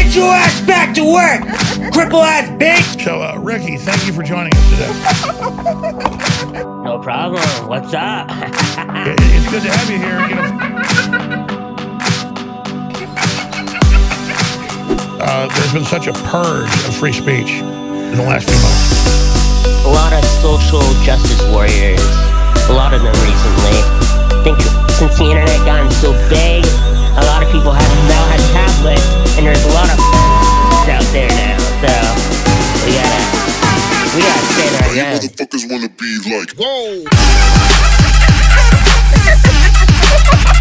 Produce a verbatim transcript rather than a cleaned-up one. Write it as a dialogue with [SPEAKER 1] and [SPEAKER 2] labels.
[SPEAKER 1] Get your ass back to work, cripple ass bitch!
[SPEAKER 2] So, uh, Ricky, thank you for joining us today.
[SPEAKER 3] No problem. What's up?
[SPEAKER 2] it, it's good to have you here. You know, uh, there's been such a purge of free speech in the last few months.
[SPEAKER 3] A lot of social justice warriors, a lot of them recently. I think since the internet gotten so big, a lot of people have now have tablets, and there's a lot of out there now. So we gotta, we gotta stand our ground.
[SPEAKER 4] Motherfuckers wanna be like, whoa.